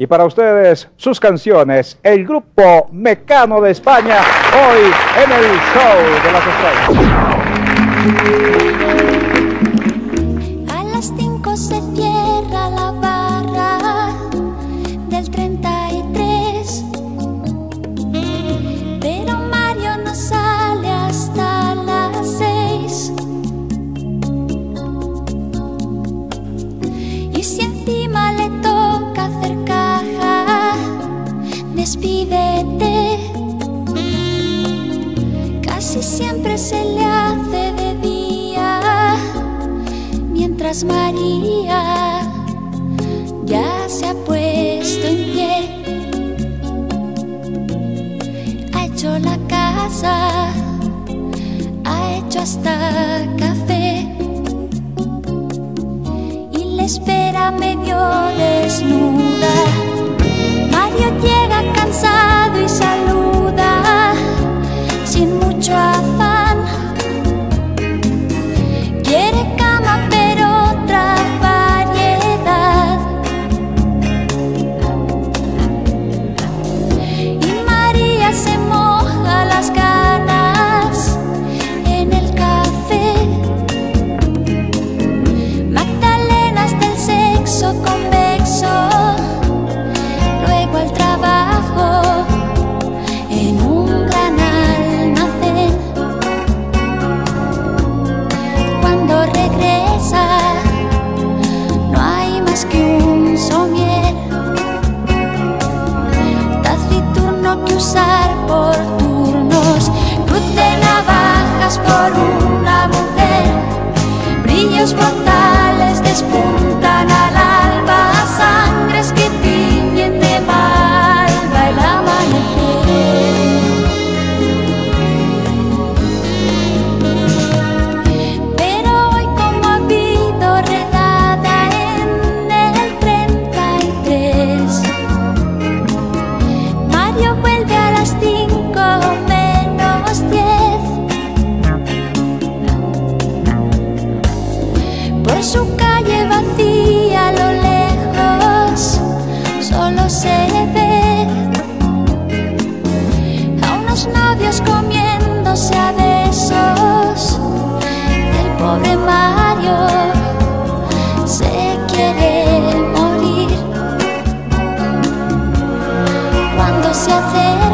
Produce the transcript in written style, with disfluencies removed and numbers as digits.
Y para ustedes, sus canciones, el grupo Mecano de España, hoy en el Show de las Estrellas. A las 5 se cierra la barra del 33, pero Mario no sale hasta las 6. Y si encima le toca hacer caja, despídete. Casi siempre se le hace de día, mientras María ya se ha puesto en pie. Ha hecho la casa, ha hecho hasta café y le espera medio desnuda. Mario llega cansado y saluda sin mucho afán. Quiere cama pero otra variedad. Y María se moja las ganas en el café. Magdalenas del sexo convexo, luego al trabajo en un gran almacén. Cuando regresa no hay más que un somier, taciturno que usar por turnos, cruz de navajas por una mujer, brillos brutales despuntan al alba, sangres que tiñen de malva el amanecer. Pero hoy, como ha habido redada en el 33, Mario vuelve a las 5 menos 10. Por su calle vacía a lo lejos solo se ve a unos novios comiéndose a besos. El pobre Mario se quiere morir cuando se acerca